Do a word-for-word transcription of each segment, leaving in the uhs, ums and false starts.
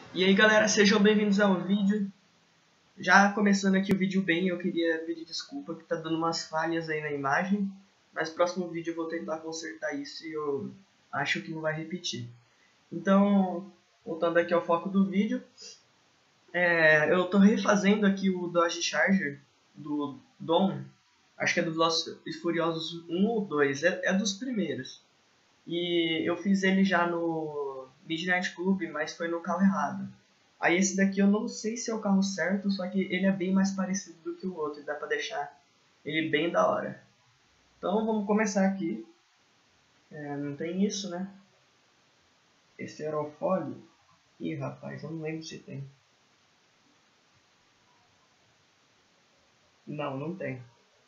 E aí galera, sejam bem-vindos ao vídeo. Já começando aqui o vídeo bem, eu queria pedir desculpa que tá dando umas falhas aí na imagem, mas no próximo vídeo eu vou tentar consertar isso e eu acho que não vai repetir. Então, voltando aqui ao foco do vídeo, é, eu tô refazendo aqui o Dodge Charger do Dom, acho que é do Velozes e Furiosos um ou dois, é, é dos primeiros. E eu fiz ele já no Midnight Club, mas foi no carro errado. Aí esse daqui eu não sei se é o carro certo, só que ele é bem mais parecido do que o outro, dá pra deixar ele bem da hora. Então vamos começar aqui. É, não tem isso, né? Esse aerofólio. Ih, rapaz, eu não lembro se tem. Não, não tem.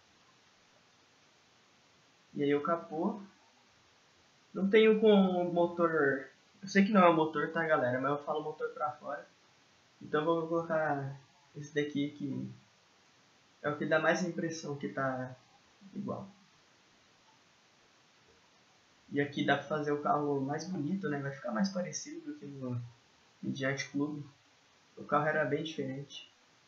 E aí o capô. Não tenho com motor. Eu sei que não é o motor, tá, galera? Mas eu falo motor pra fora. Então eu vou colocar esse daqui que é o que dá mais impressão que tá igual. E aqui dá pra fazer o carro mais bonito, né? Vai ficar mais parecido do que no Midnight Club. O carro era bem diferente.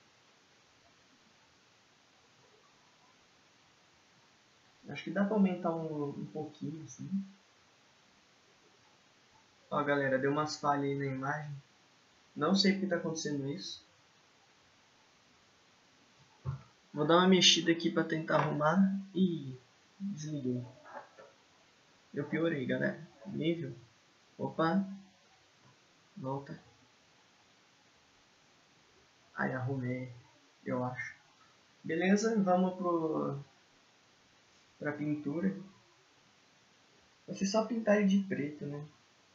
Acho que dá pra aumentar um, um pouquinho assim. Ó galera, deu umas falhas aí na imagem. Não sei porque tá acontecendo isso. Vou dar uma mexida aqui pra tentar arrumar. Ih, desligou. Eu piorei, galera. Nível. Opa. Volta. Aí arrumei, eu acho. Beleza, vamos pro pra pintura. Vai ser só pintar ele de preto, né?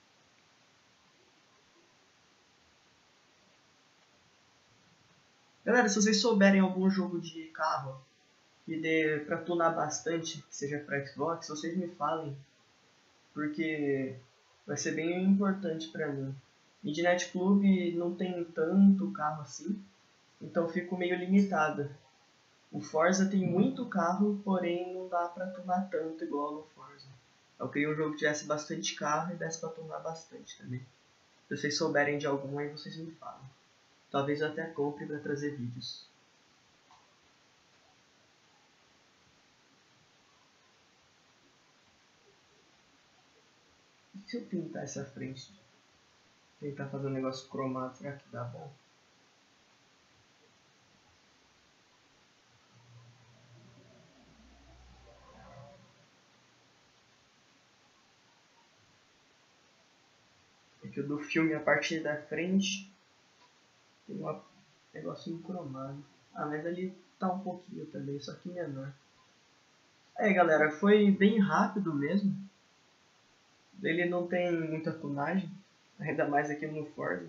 Galera, se vocês souberem algum jogo de carro que dê pra tunar bastante, que seja pra Xbox, vocês me falem, porque vai ser bem importante pra mim. Midnight Club não tem tanto carro assim, então eu fico meio limitado. O Forza tem muito carro, porém não dá pra tunar tanto igual no Forza. Eu queria um jogo que tivesse bastante carro e desse pra tunar bastante também. Se vocês souberem de algum aí, vocês me falam. Talvez eu até compre pra trazer vídeos. E se eu pintar essa frente? Tentar fazer um negócio cromado, será que dá bom? É que o do filme, a parte da frente, tem um negocinho cromado. Ah, mas ali tá um pouquinho também, só que menor. É, galera, foi bem rápido mesmo. Ele não tem muita tunagem, ainda mais aqui no Forza.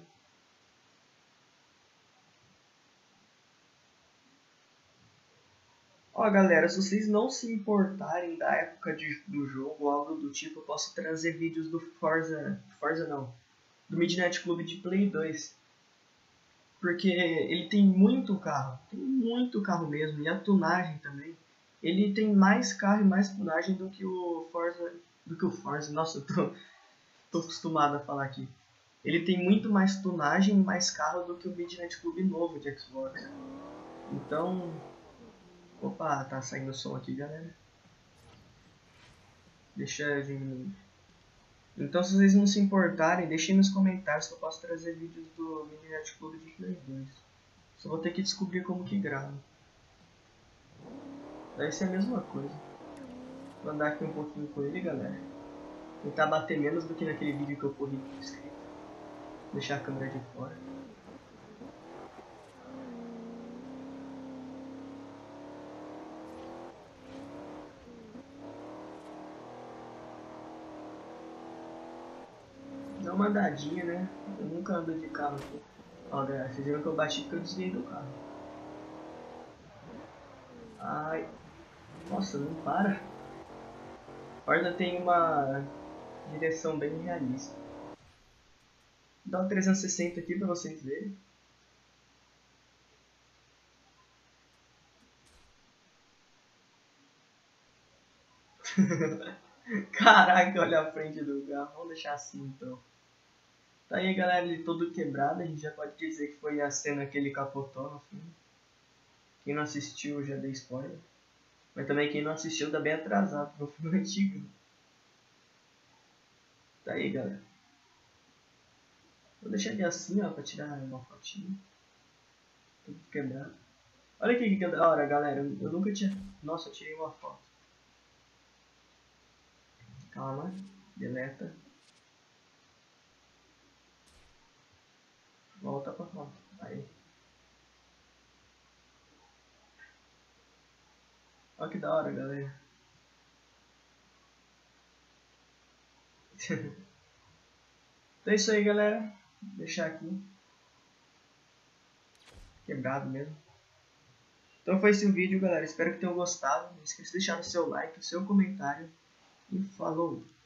Ó, galera, se vocês não se importarem da época de, do jogo ou algo do tipo, eu posso trazer vídeos do Forza... Forza não. Do Midnight Club de Play dois. Porque ele tem muito carro. Tem muito carro mesmo. E a tunagem também. Ele tem mais carro e mais tunagem do que o Forza... Do que o Forza. Nossa, eu tô, tô acostumado a falar aqui. Ele tem muito mais tunagem e mais carro do que o Midnight Club novo de Xbox. Então... Opa, tá saindo som aqui, galera. Deixa eu diminuir. Então, se vocês não se importarem, deixem nos comentários que eu posso trazer vídeos do Midnight Club de Play dois. Só vou ter que descobrir como que grava. Deve ser a mesma coisa. Vou andar aqui um pouquinho com ele, galera. Tentar bater menos do que naquele vídeo que eu corri com inscrito. Deixar a câmera de fora. Dá uma andadinha, né? Eu nunca ando de carro aqui. Ó, galera, vocês viram que eu bati porque eu desviei do carro. Ai. Nossa, não para. Forza tem uma direção bem realista. Vou dar um trezentos e sessenta aqui pra vocês verem. Caraca, olha a frente do carro. Vamos deixar assim então. Tá aí, galera, ele todo quebrado. A gente já pode dizer que foi a cena que ele capotou no filme. Quem não assistiu já dei spoiler. Mas também quem não assistiu tá bem atrasado, porque o filme é antigo. Tá aí, galera. Vou deixar ele assim, ó, pra tirar uma fotinha. Tudo quebrado. Olha aqui que da hora, galera. Eu, eu nunca tinha... Nossa, eu tirei uma foto. Calma. Deleta. Volta pra foto. Aí. Olha que da hora, galera. Então é isso aí, galera. Vou deixar aqui. Quebrado mesmo. Então foi esse o vídeo, galera. Espero que tenham gostado. Não esqueça de deixar o seu like, o seu comentário. E falou!